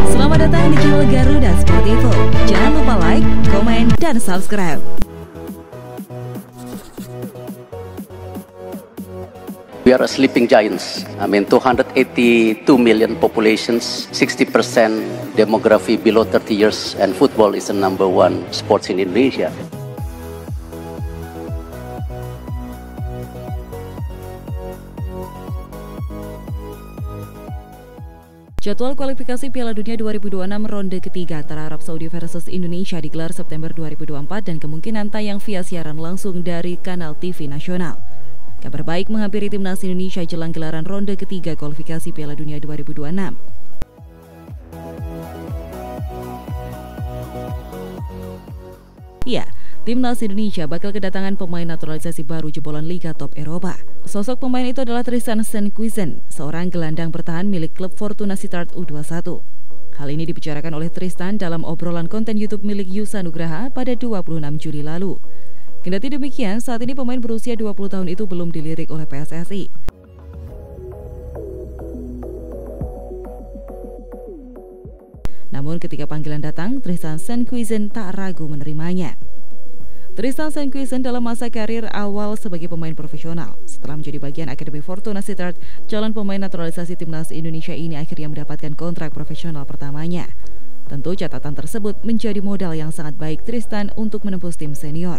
Selamat datang di channel Garuda Sportivo. Jangan lupa like, komen, dan subscribe. We are a sleeping giants. 282 million populations, 60% demography below 30 years, and football is the number one sports in Indonesia. Jadwal kualifikasi Piala Dunia 2026 ronde ketiga antara Arab Saudi versus Indonesia digelar September 2024 dan kemungkinan tayang via siaran langsung dari kanal TV nasional. Kabar baik menghampiri timnas Indonesia jelang gelaran ronde ketiga kualifikasi Piala Dunia 2026. Ya, timnas Indonesia bakal kedatangan pemain naturalisasi baru jebolan Liga Top Eropa. Sosok pemain itu adalah Tristan Senkuisen, seorang gelandang bertahan milik klub Fortuna Sittard U21. Hal ini dibicarakan oleh Tristan dalam obrolan konten YouTube milik Yusa Nugraha pada 26 Juli lalu. Kendati demikian, saat ini pemain berusia 20 tahun itu belum dilirik oleh PSSI. Namun ketika panggilan datang, Tristan Senkuisen tak ragu menerimanya. Tristan Senkuisen dalam masa karir awal sebagai pemain profesional. Setelah menjadi bagian Akademi Fortuna Sittard, calon pemain naturalisasi timnas Indonesia ini akhirnya mendapatkan kontrak profesional pertamanya. Tentu catatan tersebut menjadi modal yang sangat baik Tristan untuk menembus tim senior.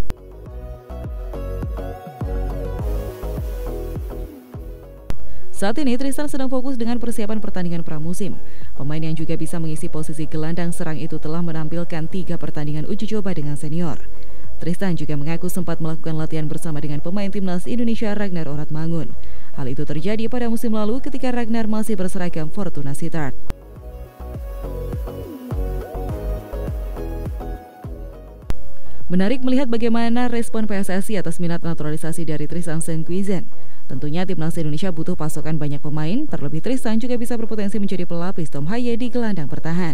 Saat ini Tristan sedang fokus dengan persiapan pertandingan pramusim. Pemain yang juga bisa mengisi posisi gelandang serang itu telah menampilkan 3 pertandingan uji coba dengan senior. Tristan juga mengaku sempat melakukan latihan bersama dengan pemain timnas Indonesia Ragnar Oratmangun. Hal itu terjadi pada musim lalu ketika Ragnar masih berseragam Fortuna Sittard. Menarik melihat bagaimana respon PSSI atas minat naturalisasi dari Tristan Senkuisen. Tentunya timnas Indonesia butuh pasokan banyak pemain, terlebih Tristan juga bisa berpotensi menjadi pelapis Tom Haye di gelandang bertahan.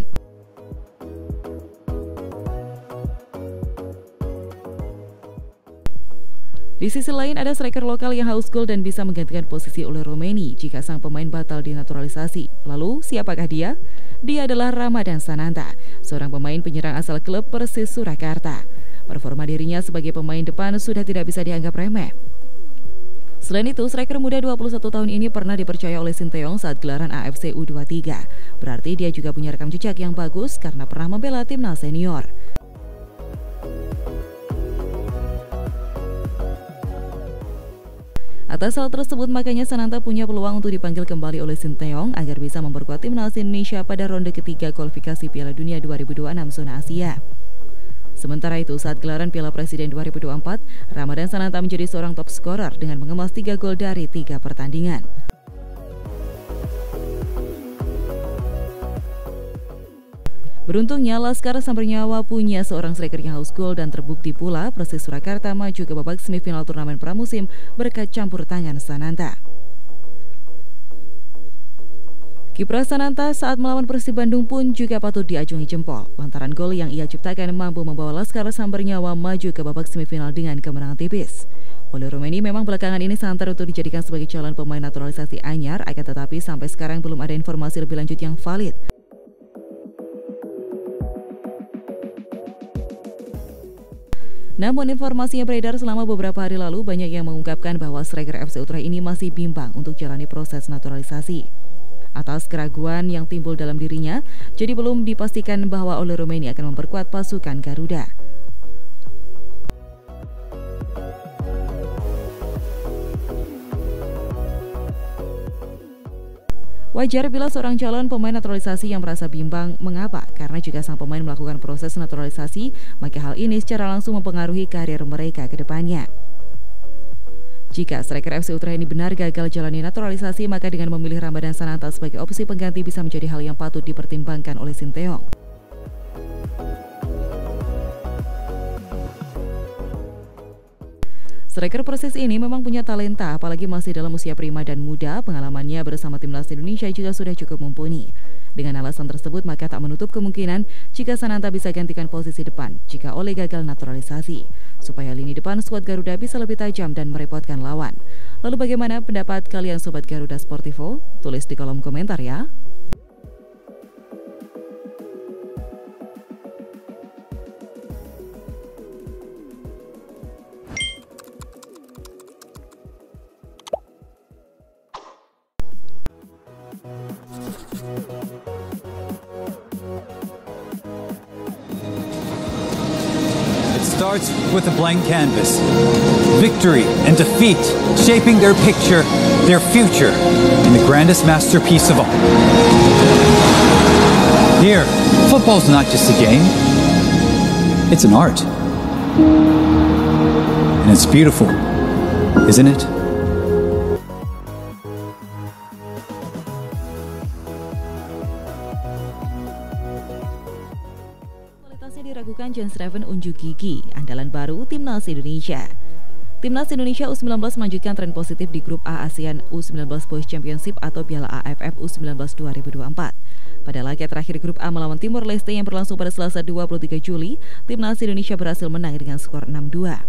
Di sisi lain ada striker lokal yang haus gol dan bisa menggantikan posisi oleh Romeni jika sang pemain batal dinaturalisasi. Lalu siapakah dia? Dia adalah Ramadan Sananta, seorang pemain penyerang asal klub Persis Surakarta. Performa dirinya sebagai pemain depan sudah tidak bisa dianggap remeh. Selain itu, striker muda 21 tahun ini pernah dipercaya oleh Sinteyong saat gelaran AFC U23. Berarti dia juga punya rekam jejak yang bagus karena pernah membela timnas senior. Atas hal tersebut, makanya Sananta punya peluang untuk dipanggil kembali oleh Sinteyong agar bisa memperkuat timnas Indonesia pada ronde ketiga kualifikasi Piala Dunia 2026 zona Asia. Sementara itu, saat gelaran Piala Presiden 2024, Ramadan Sananta menjadi seorang top scorer dengan mengemas 3 gol dari 3 pertandingan. Beruntungnya, Laskar Sambernyawa punya seorang striker yang haus gol dan terbukti pula Persis Surakarta maju ke babak semifinal turnamen pramusim berkat campur tangan Sananta. Kiprah Sananta saat melawan Persib Bandung pun juga patut diacungi jempol. Lantaran gol yang ia ciptakan mampu membawa Laskar Sambernyawa maju ke babak semifinal dengan kemenangan tipis. Oleh Romeni memang belakangan ini santer untuk dijadikan sebagai calon pemain naturalisasi anyar, akan tetapi sampai sekarang belum ada informasi lebih lanjut yang valid. Namun informasi yang beredar selama beberapa hari lalu banyak yang mengungkapkan bahwa striker FC Utrecht ini masih bimbang untuk jalani proses naturalisasi. Atas keraguan yang timbul dalam dirinya, jadi belum dipastikan bahwa Ole Romeni akan memperkuat pasukan Garuda. Wajar bila seorang calon pemain naturalisasi yang merasa bimbang. Mengapa? Karena jika sang pemain melakukan proses naturalisasi, maka hal ini secara langsung mempengaruhi karir mereka ke depannya. Jika striker FC Utrecht ini benar gagal jalani naturalisasi, maka dengan memilih Ramadan Sananta sebagai opsi pengganti bisa menjadi hal yang patut dipertimbangkan oleh Sinteyong. Striker Persis ini memang punya talenta, apalagi masih dalam usia prima dan muda. Pengalamannya bersama timnas Indonesia juga sudah cukup mumpuni. Dengan alasan tersebut, maka tak menutup kemungkinan jika Sananta bisa gantikan posisi depan jika Ole gagal naturalisasi, supaya lini depan skuad Garuda bisa lebih tajam dan merepotkan lawan. Lalu bagaimana pendapat kalian Sobat Garuda Sportivo? Tulis di kolom komentar ya. starts with a blank canvas. Victory and defeat shaping their picture, their future, in the grandest masterpiece of all. Here, football's not just a game, it's an art. And it's beautiful, isn't it? Kualitasnya diragukan Jens Raven unjuk gigi, andalan baru Timnas Indonesia. Timnas Indonesia U19 melanjutkan tren positif di grup A ASEAN U19 Boys Championship atau Piala AFF U19 2024. Pada laga terakhir grup A melawan Timor Leste yang berlangsung pada Selasa 23 Juli, Timnas Indonesia berhasil menang dengan skor 6-2.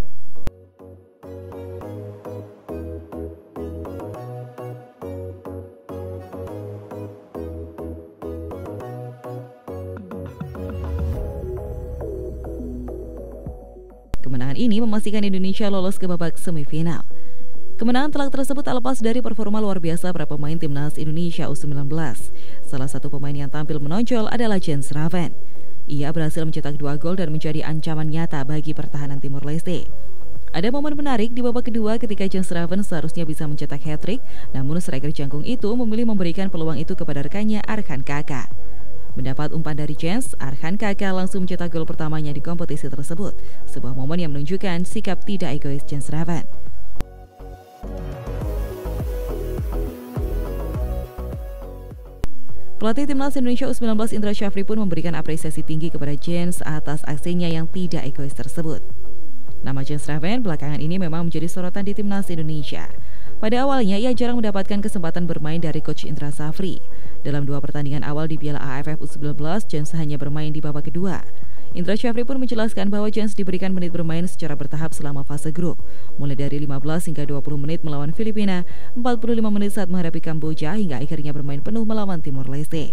Kemenangan ini memastikan Indonesia lolos ke babak semifinal. Kemenangan telak tersebut tak lepas dari performa luar biasa para pemain Timnas Indonesia U19. Salah satu pemain yang tampil menonjol adalah Jens Raven. Ia berhasil mencetak 2 gol dan menjadi ancaman nyata bagi pertahanan Timor Leste. Ada momen menarik di babak kedua ketika Jens Raven seharusnya bisa mencetak hat-trick, namun striker jangkung itu memilih memberikan peluang itu kepada rekannya Arhan Kaka. Mendapat umpan dari Jens, Arhan Kaka langsung mencetak gol pertamanya di kompetisi tersebut. Sebuah momen yang menunjukkan sikap tidak egois Jens Raven. Pelatih Timnas Indonesia U19 Indra Syafri pun memberikan apresiasi tinggi kepada Jens atas aksinya yang tidak egois tersebut. Nama Jens Raven belakangan ini memang menjadi sorotan di Timnas Indonesia. Pada awalnya ia jarang mendapatkan kesempatan bermain dari Coach Indra Syafri. Dalam 2 pertandingan awal di Piala AFF U19, Jens hanya bermain di babak kedua. Indra Syafri pun menjelaskan bahwa Jens diberikan menit bermain secara bertahap selama fase grup, mulai dari 15 hingga 20 menit melawan Filipina, 45 menit saat menghadapi Kamboja, hingga akhirnya bermain penuh melawan Timor Leste.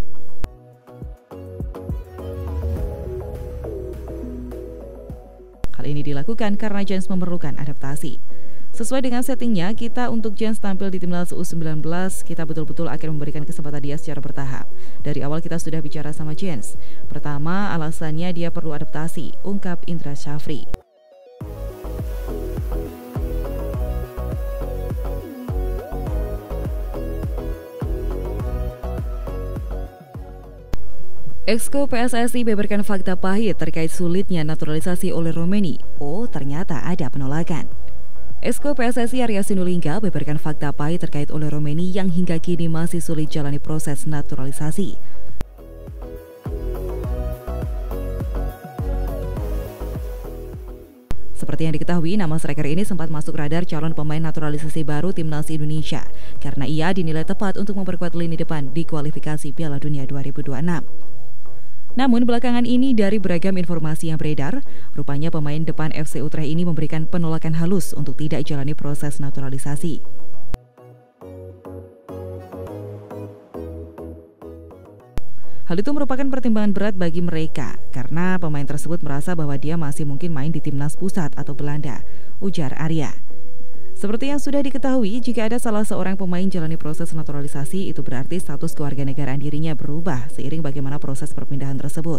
Hal ini dilakukan karena Jens memerlukan adaptasi. Sesuai dengan settingnya, kita untuk Jens tampil di Timnas U19, kita betul-betul akan memberikan kesempatan dia secara bertahap. Dari awal kita sudah bicara sama Jens. Pertama, alasannya dia perlu adaptasi, ungkap Indra Syafri. Exco PSSI beberkan fakta pahit terkait sulitnya naturalisasi oleh Romaini. Oh, ternyata ada penolakan. Exco PSSI Arya Sinulinga beberkan fakta pahit terkait oleh Romaini yang hingga kini masih sulit jalani proses naturalisasi. Seperti yang diketahui, nama striker ini sempat masuk radar calon pemain naturalisasi baru Timnas Indonesia karena ia dinilai tepat untuk memperkuat lini depan di kualifikasi Piala Dunia 2026. Namun belakangan ini dari beragam informasi yang beredar, rupanya pemain depan FC Utrecht ini memberikan penolakan halus untuk tidak jalani proses naturalisasi. Hal itu merupakan pertimbangan berat bagi mereka karena pemain tersebut merasa bahwa dia masih mungkin main di timnas pusat atau Belanda, ujar Arya. Seperti yang sudah diketahui, jika ada salah seorang pemain jalani proses naturalisasi, itu berarti status kewarganegaraan dirinya berubah seiring bagaimana proses perpindahan tersebut.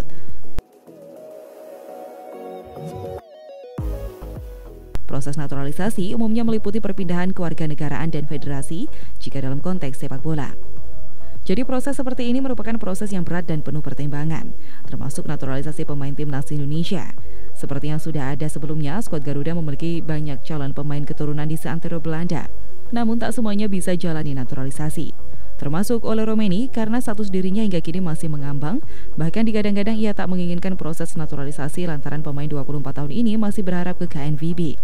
Proses naturalisasi umumnya meliputi perpindahan kewarganegaraan dan federasi jika dalam konteks sepak bola. Jadi proses seperti ini merupakan proses yang berat dan penuh pertimbangan, termasuk naturalisasi pemain Timnas Indonesia. Seperti yang sudah ada sebelumnya, skuad Garuda memiliki banyak calon pemain keturunan di seantero Belanda. Namun tak semuanya bisa jalani naturalisasi. Termasuk oleh Romaini karena status dirinya hingga kini masih mengambang. Bahkan digadang-gadang ia tak menginginkan proses naturalisasi lantaran pemain 24 tahun ini masih berharap ke KNVB.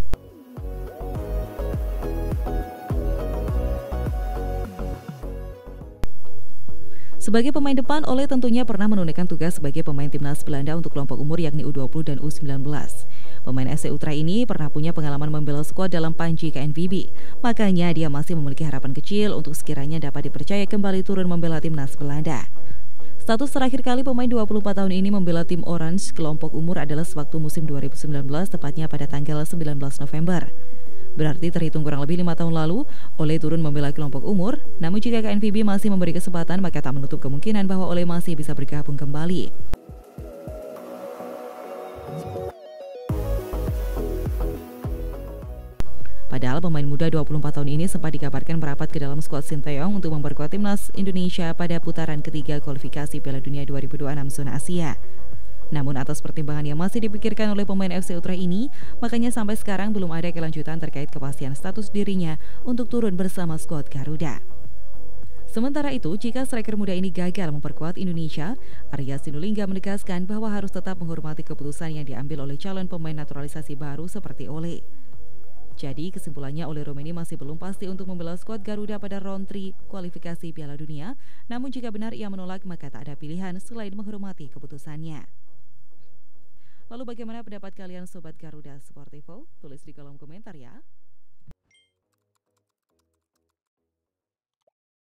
Sebagai pemain depan, Ole tentunya pernah menunaikan tugas sebagai pemain timnas Belanda untuk kelompok umur yakni U20 dan U19. Pemain FC Utrecht ini pernah punya pengalaman membela skuad dalam panji KNVB. Makanya dia masih memiliki harapan kecil untuk sekiranya dapat dipercaya kembali turun membela timnas Belanda. Status terakhir kali pemain 24 tahun ini membela tim Orange kelompok umur adalah sewaktu musim 2019, tepatnya pada tanggal 19 November. Berarti terhitung kurang lebih 5 tahun lalu, Ole turun membela kelompok umur. Namun jika KNVB masih memberi kesempatan, maka tak menutup kemungkinan bahwa Ole masih bisa bergabung kembali. Padahal pemain muda 24 tahun ini sempat dikabarkan merapat ke dalam skuad Sinteyong untuk memperkuat timnas Indonesia pada putaran ketiga kualifikasi Piala Dunia 2026 zona Asia. Namun atas pertimbangan yang masih dipikirkan oleh pemain FC Ultra ini, makanya sampai sekarang belum ada kelanjutan terkait kepastian status dirinya untuk turun bersama skuad Garuda. Sementara itu, jika striker muda ini gagal memperkuat Indonesia, Arya Sinulinga menegaskan bahwa harus tetap menghormati keputusan yang diambil oleh calon pemain naturalisasi baru seperti Ole. Jadi kesimpulannya Ole Romaini masih belum pasti untuk membela skuad Garuda pada round 3 kualifikasi Piala Dunia, namun jika benar ia menolak maka tak ada pilihan selain menghormati keputusannya. Lalu bagaimana pendapat kalian Sobat Garuda Sportivo? Tulis di kolom komentar ya.